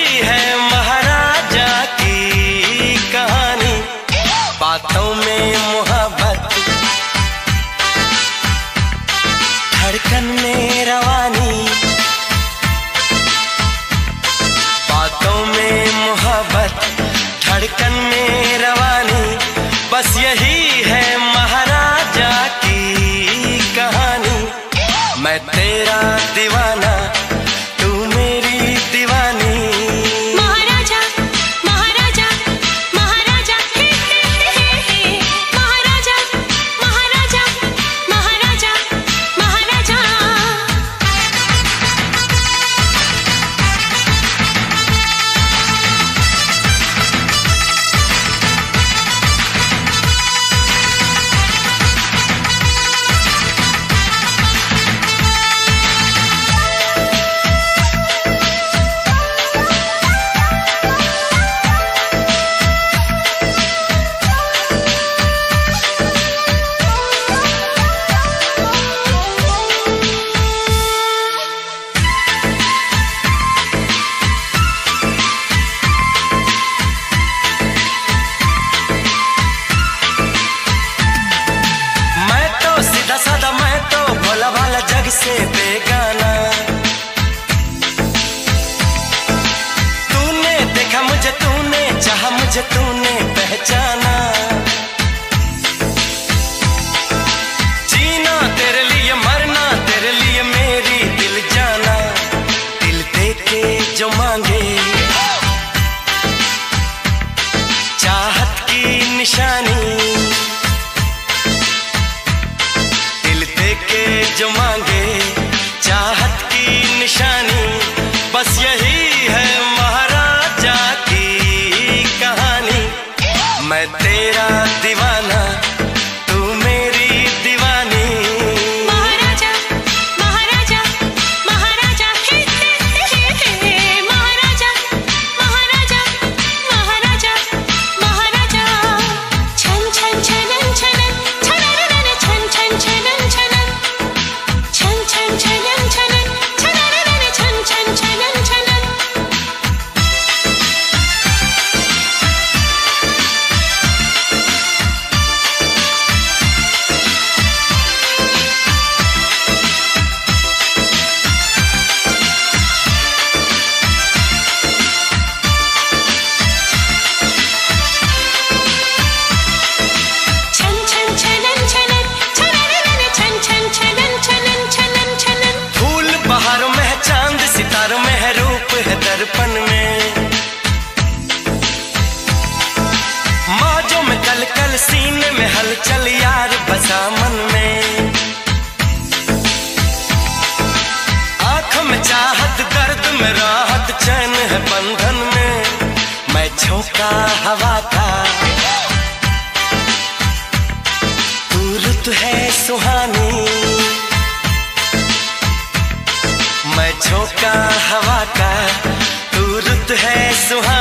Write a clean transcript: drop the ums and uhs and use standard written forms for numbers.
है महाराजा की कहानी, बातों में मोहब्बत, धड़कन में रवानी, बातों में मोहब्बत, धड़कन में रवानी, बस यही है महाराजा की कहानी। मैं तेरा दीवाना, तू मेरी दीवानी। महाराजा महाराजा महाराजा हे हे हे, महाराजा महाराजा महाराजा महाराजा। सादा मैं तो भोला भाला जग से बेगाना, तूने देखा मुझे, तूने चाहा मुझे, तूने पहचाना। जीना तेरे लिए, मरना तेरे लिए, मेरी दिल जाना। दिल दे के जो मांगे चाहत की निशानी, जो मांगे चाहत की निशानी, बस यही है महाराजा की कहानी। मैं तेरा दीवाना, तू मेरी दीवानी। महाराजा महाराजा महाराजा हे हे हे, महाराजा महाराजा महाराजा महाराजा। छन छन छनन छनन छनन छन छन छनन छनन, छन छन छनन छनन छनन छन छन छनन छनन। दर्पण में मौजों में कल कल, सीने में हलचल, यार बसा मन में। आंखों में चाहत, दर्द में राहत, चैन है बंधन में। मैं झोंका हवा का, तू रुत है सुहानी। मैं झोंका हवा का, तू रुत है सुहानी।